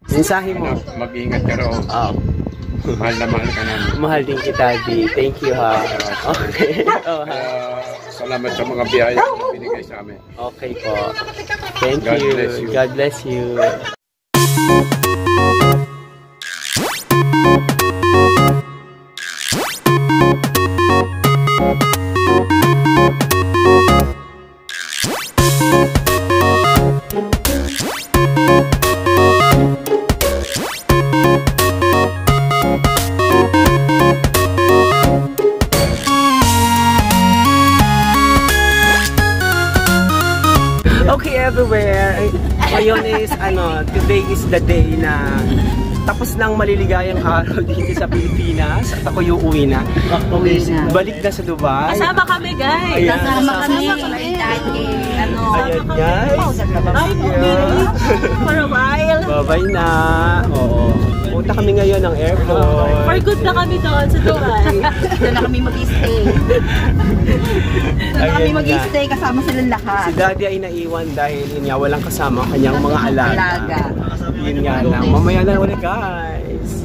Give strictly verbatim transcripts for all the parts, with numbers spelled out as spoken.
Mensahe mo. Ano, mag-ingat ka raw. Oh. Mahal na mahal ka namin. Mahal din kita, Di. Thank you, ha. Okay. Oh, ha. Uh, salamat sa mga biyaya na binigay sa amin. Okay po. Thank God you. bless you. God bless you. Okay, everywhere. Ngayon is, ano, today is the day na tapos ng maliligayang araw dito sa Pilipinas at ako yung uwi na. Uwi na. Balik na sa Dubai. Kasama kami, guys. Ayan. Kasama kami. Ano? Ayan, guys. Ay, okay. For a while. Bye-bye na. Oo. Punta kami ngayon ng airport. For good na kami doon sa Dubai. Doon na kami mag-stay. Doon na kami mag-stay kasama silang lahat. Si Daddy ay naiwan dahil yun nga, walang kasama ang kanyang mga alaga. Alaga. Yun nga lang. Mamaya na ulit, guys.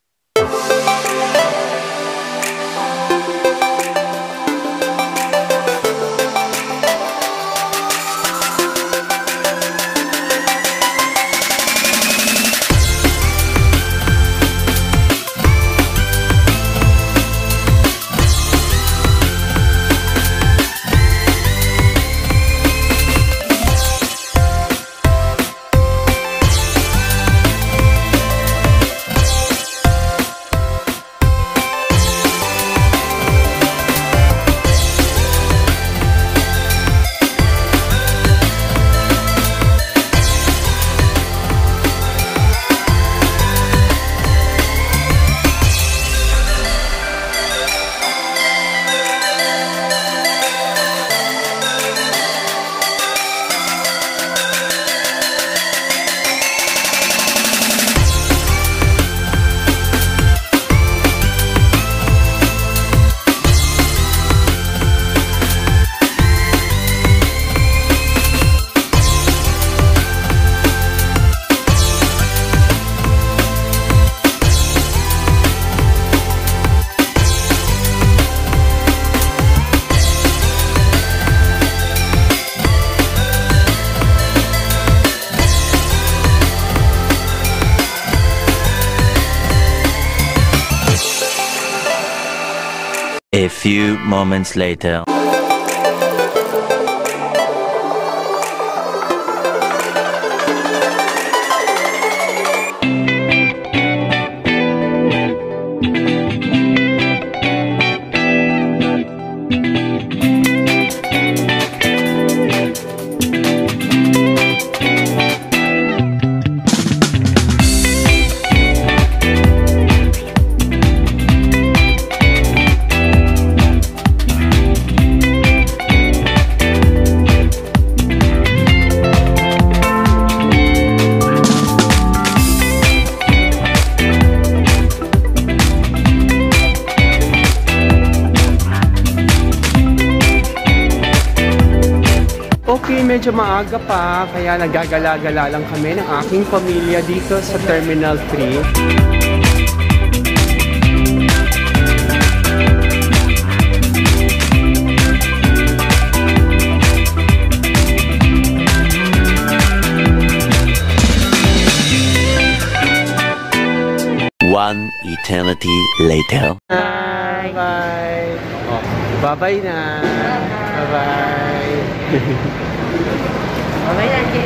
A few moments later. Okay, medyo maaga pa, kaya nagagala-gala lang kami ng aking pamilya dito sa Terminal three. One eternity later. Bye! Bye! Oh, bye-bye na! Bye-bye! Okay na, Jay.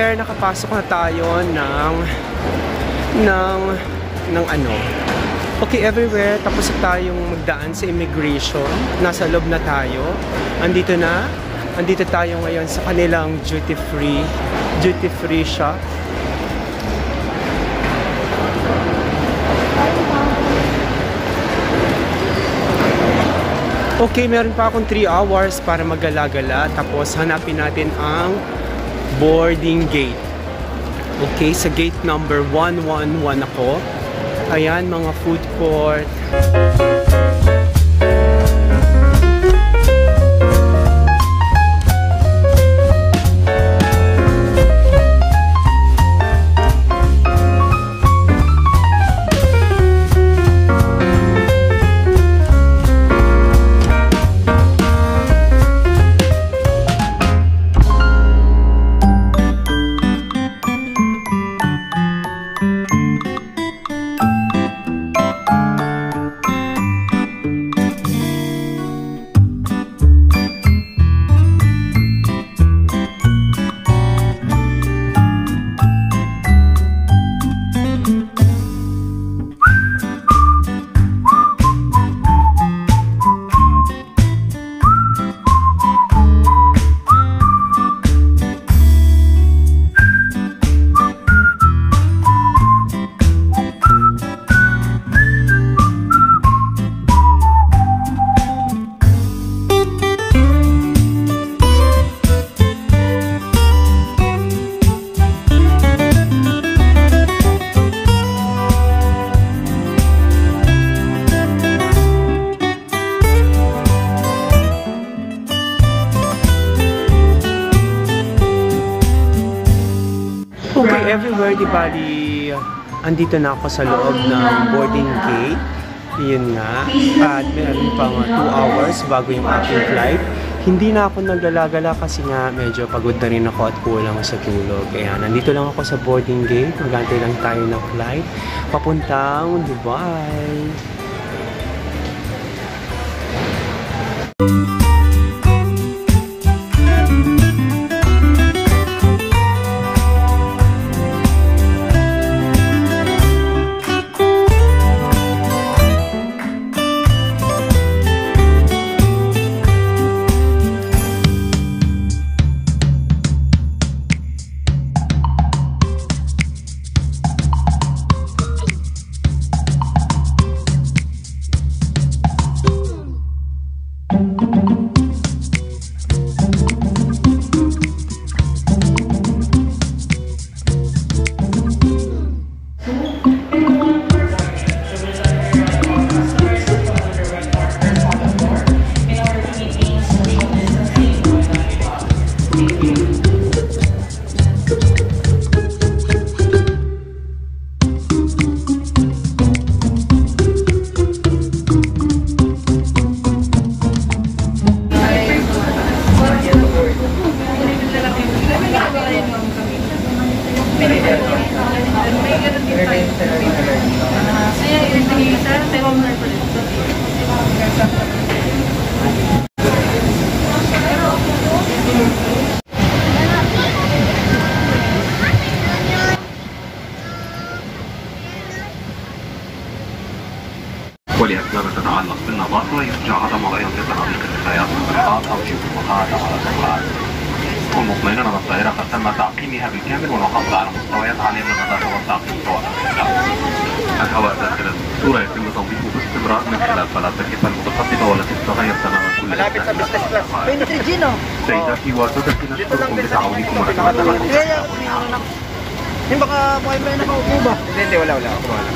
everywhere, nakapasok na tayo ng ng ng ano. Okay, everywhere, tapos na tayong magdaan sa immigration. Nasa loob na tayo. Andito na. Andito tayo ngayon sa kanilang duty free duty free shop. Okay, meron pa akong three hours para maggala-gala. Tapos hanapin natin ang boarding gate. Okay, sa gate number one one one ako. Ayan, mga food court. Okay, everywhere, di bali, andito na ako sa loob ng boarding gate. Yun nga. At meron pa mga two hours bago yung aking flight. Hindi na ako naglalagala kasi nga medyo pagod na rin ako at kulang sa tulog. Kaya nandito lang ako sa boarding gate. Magantay lang tayo ng flight papuntang Dubai. ولأسباب تتعلق بالنظافة يرجى عدم غير طريق الحياة الصحات أو شبهات على الصحات. كن مطمئنا أن الطائرة قد تم تعقيمها بالكامل والمحافظة على مستويات عالية من النظافة والتعقيم سواء الهواء داخل الصورة يتم تنظيفه باستمرار من خلال ثلاث تكييفات متقدمة والتي تتغير تماما كل سيداتي وسادتي نشكركم بتعاونكم ونتمنى لكم Yung baka buhay ba na maupo ba? Hindi, hindi, wala, wala. Ako wala.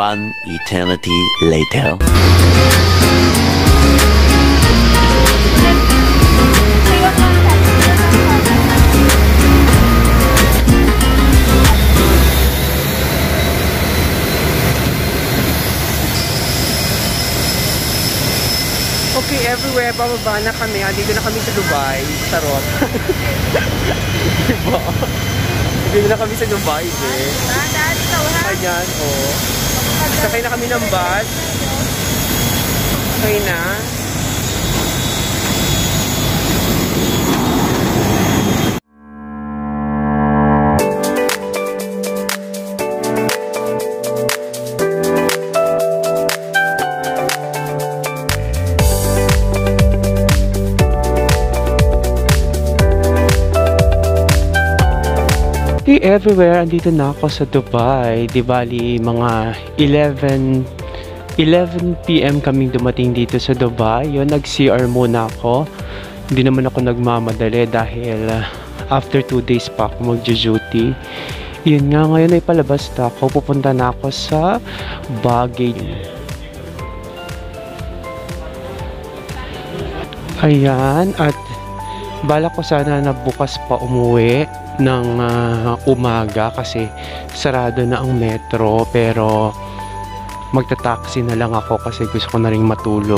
One eternity later. Okay, everywhere, bababa na kami. Dito na kami sa Dubai. Charot. Diba? Dito na kami sa Dubai, eh. Ayan, oh. Sakay na kami ng bus. Okay na. Hey everywhere, andito na ako sa Dubai. Di bali mga eleven p m kaming dumating dito sa Dubai. Yun, nag-C R muna ako. Hindi naman ako nagmamadali dahil uh, after two days pa ako mag-duty. Yun nga, ngayon ay palabas na ako. Pupunta na ako sa Baguio. Ayan, at bala ko sana na bukas pa umuwi ng uh, umaga kasi sarado na ang metro, pero magta-taxi na lang ako kasi gusto ko na ring matulog.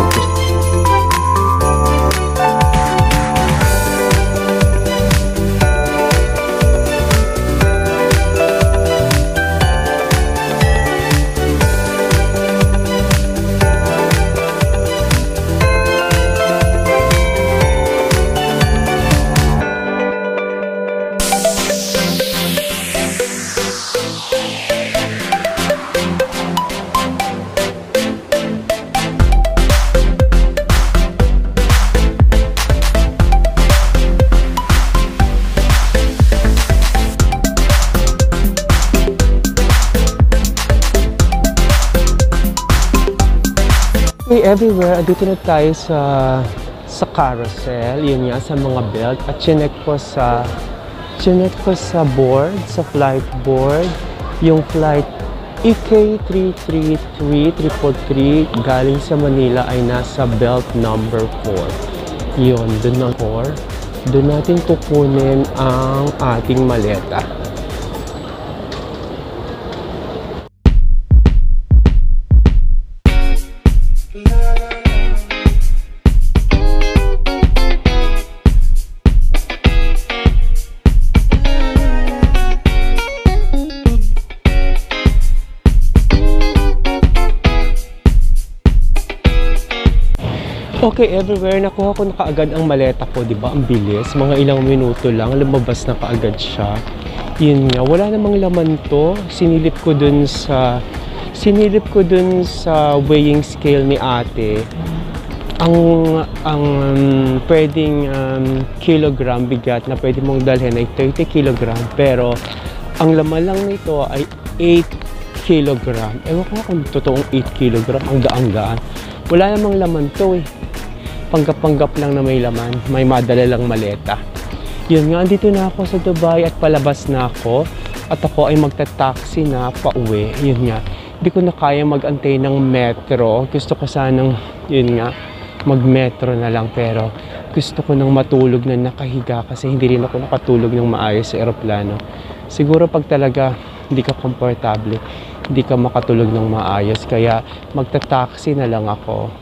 Hey everywhere, dito na tayo sa sa carousel, yun nga, sa mga belt, at chinek ko sa chinek ko sa board, sa flight board, yung flight E K three three three three four three galing sa Manila ay nasa belt number four. Yun, dun na four. Dun natin kukunin ang ating maleta. Okay, everywhere, nakuha ko na kaagad ang maleta ko, di ba? Ang bilis, mga ilang minuto lang, lumabas na kaagad siya. Yun nga, wala namang laman to. Sinilip ko dun sa, sinilip ko dun sa weighing scale ni ate. Ang, ang um, pwedeng um, kilogram bigat na pwede mong dalhin ay thirty kilogram, pero ang laman lang nito ay eight kilogram. Ewan ko kung totoong eight kilogram, ang gaan-gaan. Wala namang laman to eh. Panggap-panggap lang na may laman, may madala lang maleta. Yun nga, andito na ako sa Dubai at palabas na ako. At ako ay magta-taxi na pauwi. Yun nga, hindi ko na kaya mag-antay ng metro. Gusto ko sanang, yun nga, mag-metro na lang. Pero gusto ko nang matulog na nakahiga kasi hindi rin ako nakatulog ng maayos sa eroplano. Siguro pag talaga hindi ka komportable, hindi ka makatulog ng maayos. Kaya magta-taxi na lang ako.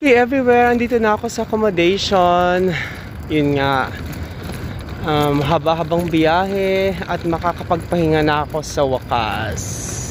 Hey, everywhere, andito na ako sa accommodation. Yun nga, um, haba-habang biyahe at makakapagpahinga na ako sa wakas.